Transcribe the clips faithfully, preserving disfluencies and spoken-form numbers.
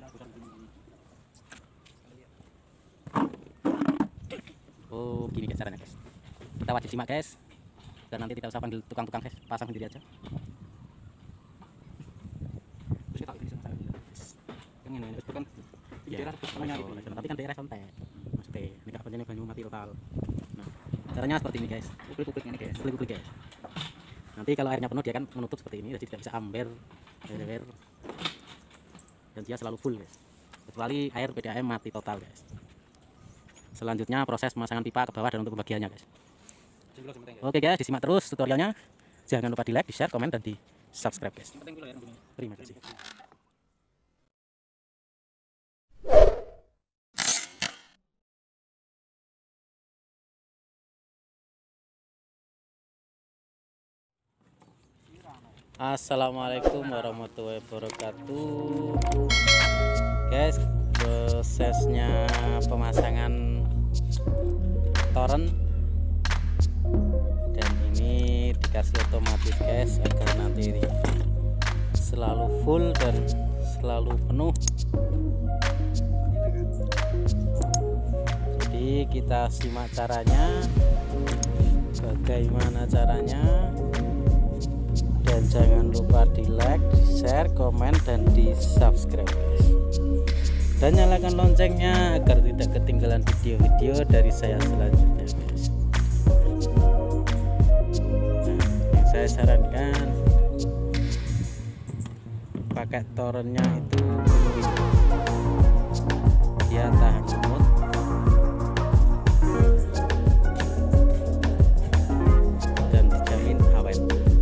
Oh, gini guys caranya guys. Kita wajib simak guys. Dan nanti tidak usah panggil tukang-tukang guys, pasang sendiri aja. Terus kita bisa masalah. Yang ini itu kan daerah namanya itu. Tapi kan daerah santai. Maksudnya ini kan banyak banyu mati total. Nah, caranya seperti ini guys. Klik-klik ini guys. Klik-klik guys. Nanti kalau airnya penuh dia kan menutup seperti ini, jadi tidak bisa amber, air, dan dia selalu full guys. Kecuali air P D A M mati total guys. Selanjutnya proses pemasangan pipa ke bawah dan untuk pembagiannya guys. Oke guys, disimak terus tutorialnya. Jangan lupa di like, di share, komen, dan di subscribe guys. Terima kasih. Assalamualaikum warahmatullahi wabarakatuh. Guys, prosesnya pemasangan toren dan ini dikasih otomatis guys agar nanti selalu full dan selalu penuh. Jadi kita simak caranya, bagaimana caranya, dan jangan lupa di like, di share, komen, dan di subscribe guys. Dan nyalakan loncengnya agar tidak ketinggalan video-video dari saya selanjutnya guys. Nah, yang saya sarankan pakai torennya itu dia tahan lumut dan dijamin awet.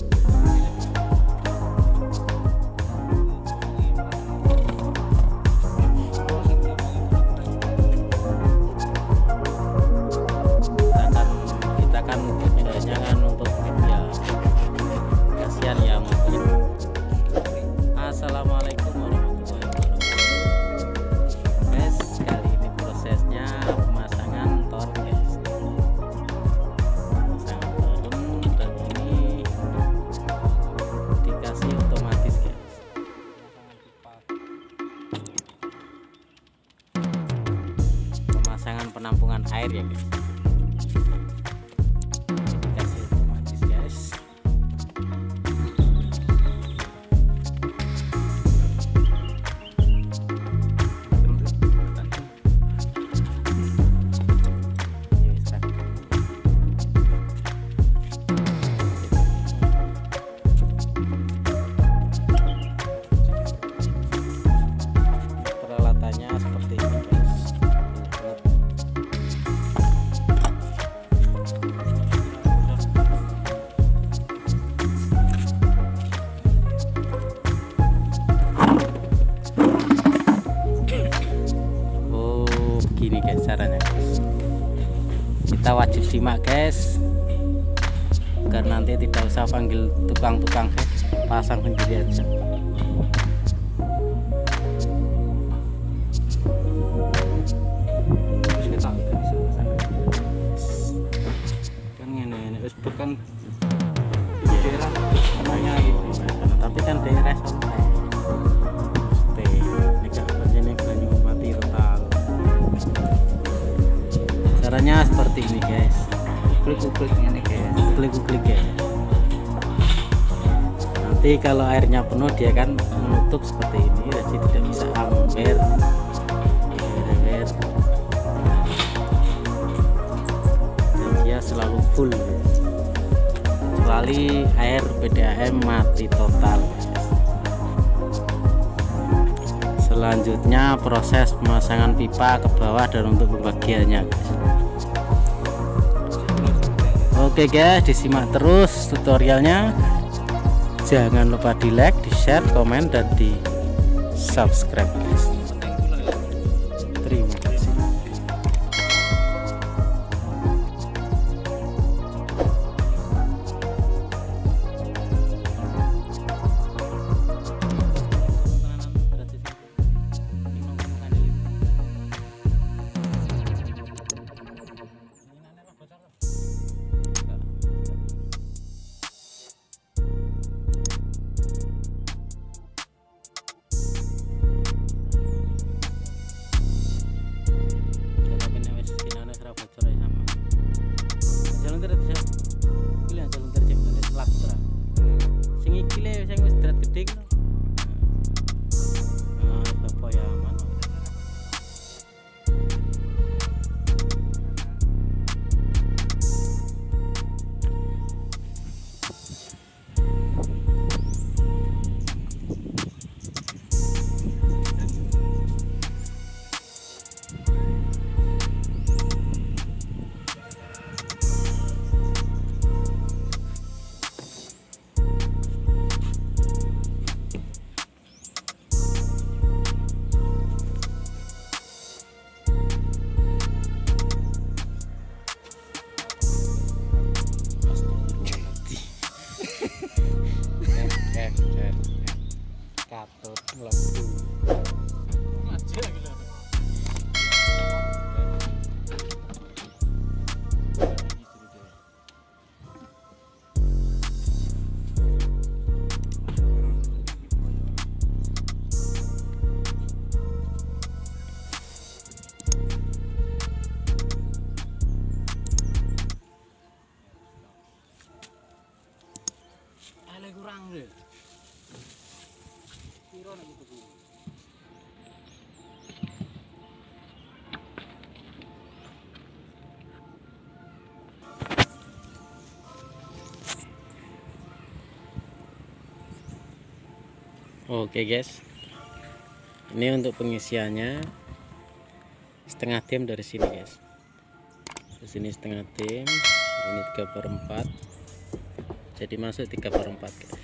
Assalamualaikum warahmatullahi wabarakatuh guys. Kali ini prosesnya pemasangan toren guys, pemasangan toren, dan ini dikasih otomatis guys. Pemasangan penampungan air ya guys, dikasih otomatis guys. Seperti ini guys. Oh, begini guys caranya guys. Kita wajib simak guys, agar nanti tidak usah panggil tukang-tukang guys, pasang sendiri aja. Bukan daerah namanya itu, tapi kan daerah santai. Ini banyu mati total. Caranya seperti ini guys. Klik-klik ini guys. Klik-klik ya. Nanti kalau airnya penuh dia kan menutup seperti ini, jadi tidak bisa amber. Dan dia selalu full. Kecuali air P D A M mati total guys. Selanjutnya proses pemasangan pipa ke bawah dan untuk pembagiannya guys. Oke guys, disimak terus tutorialnya. Jangan lupa di like, di share, komen, dan di subscribe guys. Terima kasih. Oke guys, ini untuk pengisiannya setengah tim dari sini guys. Di sini setengah tim, ini tiga per empat, jadi masuk tiga per empat guys.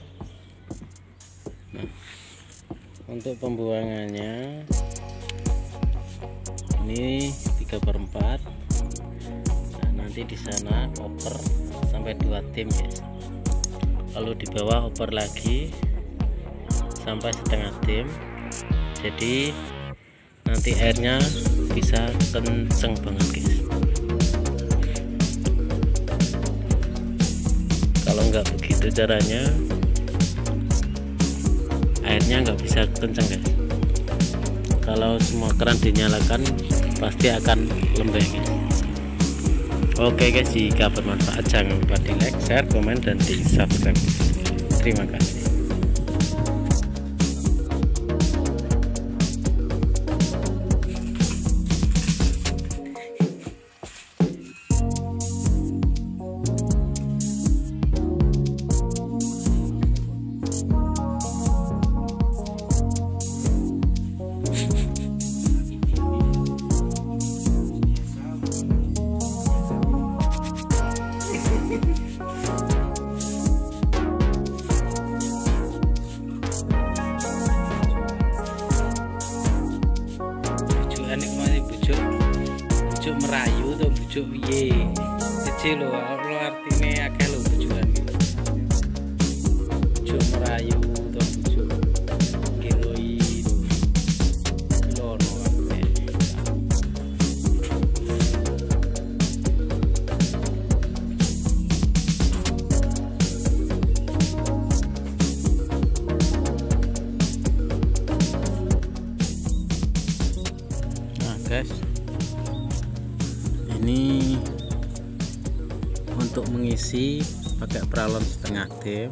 Nah, untuk pembuangannya ini tiga per empat. Nah, nanti di sana oper sampai dua tim guys. Lalu di bawah oper lagi sampai setengah tim, jadi nanti airnya bisa kenceng banget guys. Kalau nggak begitu caranya, airnya nggak bisa kenceng guys. Kalau semua keran dinyalakan pasti akan lembek guys. Oke guys, jika bermanfaat jangan lupa di like, share, komen, dan di subscribe. Terima kasih. Bujuk merayu tuh bujuk piye kecil lho, lo artine akeh lho bujukan iki. Bujuk merayu tuh bujuk kiroi lono kabeh. Nah guys, ini untuk mengisi pakai pralon setengah tim.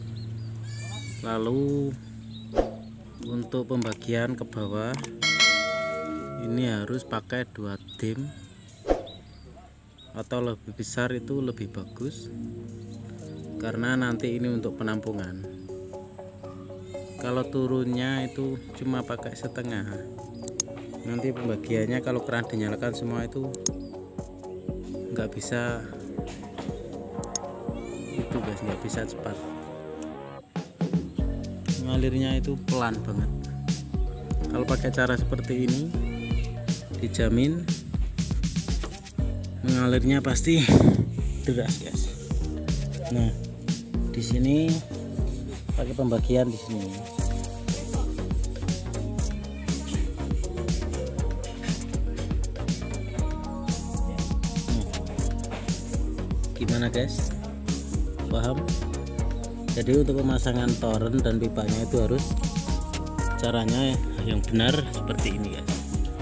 Lalu untuk pembagian ke bawah ini harus pakai dua tim atau lebih besar, itu lebih bagus karena nanti ini untuk penampungan. Kalau turunnya itu cuma pakai setengah, nanti pembagiannya kalau keran dinyalakan semua itu nggak bisa itu guys, nggak bisa cepat, ngalirnya itu pelan banget. Kalau pakai cara seperti ini dijamin mengalirnya pasti deras guys. Nah di sini pakai pembagian di sini. Gimana guys, paham? Jadi untuk pemasangan toren dan pipanya itu harus caranya yang benar seperti ini guys.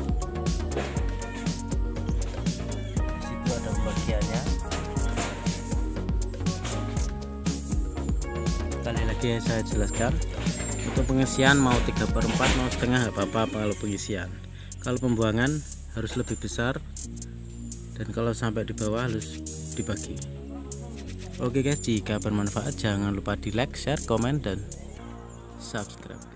Disitu ada pembagiannya. Sekali lagi saya jelaskan, untuk pengisian mau tiga per empat mau setengah apa-apa kalau pengisian. Kalau pembuangan harus lebih besar, dan kalau sampai di bawah harus dibagi. Oke guys, jika bermanfaat jangan lupa di like, share, komen, dan subscribe.